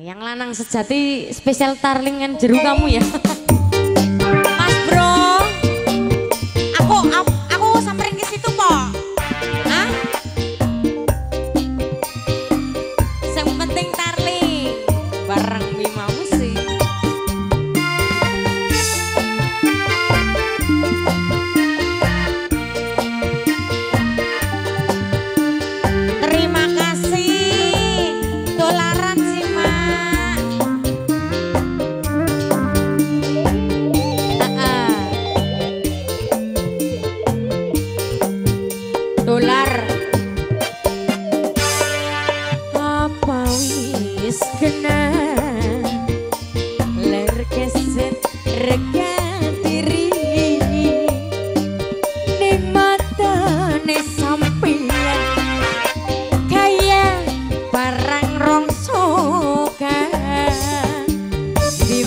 Yang lanang sejati spesial tarlingan jeru kamu ya. Mas bro, aku samperin ke situ kok. Hah? Yang penting tarling bareng Bima Musik. Terima kasih dolaran sih mak. Dolar apa wis kena ler keset rega diri ning matane sampeyan kaya barang rongsokan di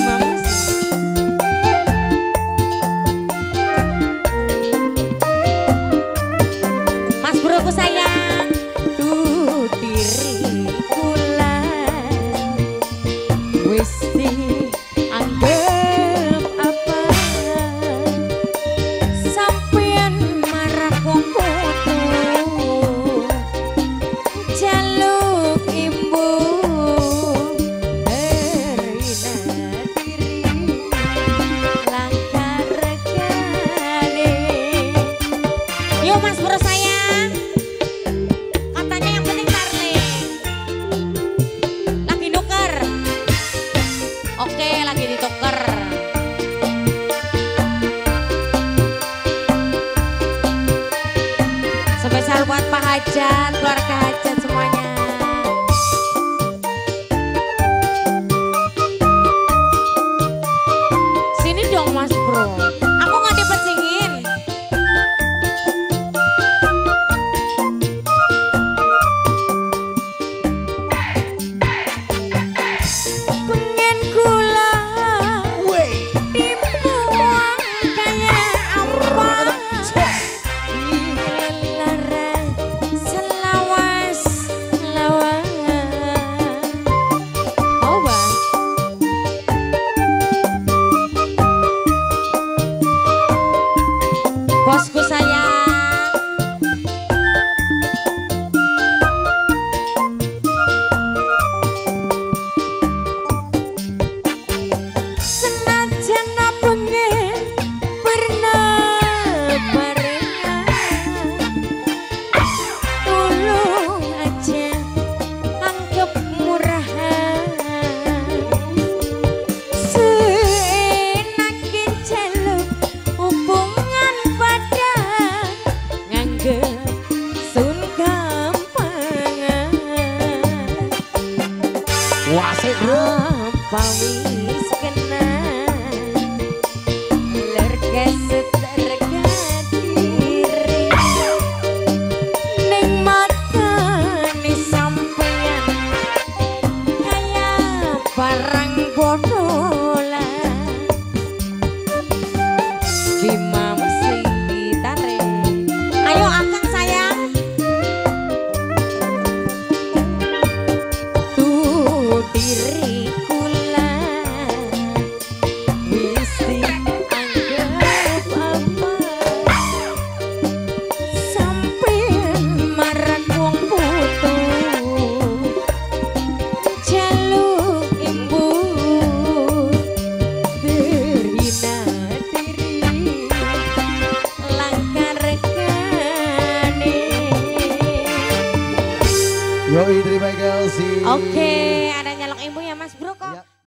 Mas broku sayang tuh diriku lah wis dianggap apa sampeyan marah wong kudu jaluk imbu berina diri langkah regane. Yo Mas bro sayang, katanya yang penting tarling. Lagi nuker. Oke, lagi dituker. Spesial buat Pak Hajat, keluarga Hajat semuanya. Sini dong Mas bro, aku nggak dipecingin. Pengen gula dibuang kayak apa lara selawas lawan. Oh bang bosku sayang. Senajan pengen pernah barengan, tolong aja anggap murahan. Seenake jaluk hubungan badan, nganggep sun gampangan. Wasik bro. Apa wis kena ler keset rega diri ning matane sampeyan kaya barang bodolan. Bima Musik ditarik. Ayo akang sayang. Tuh diriku lah wis dianggap apa sampeyan marang wong butuh jaluk imbu berhina diri langkah regane. Yoi terima kasih. Oke, ada nyalok ibu ya Mas Bro kok. Ya.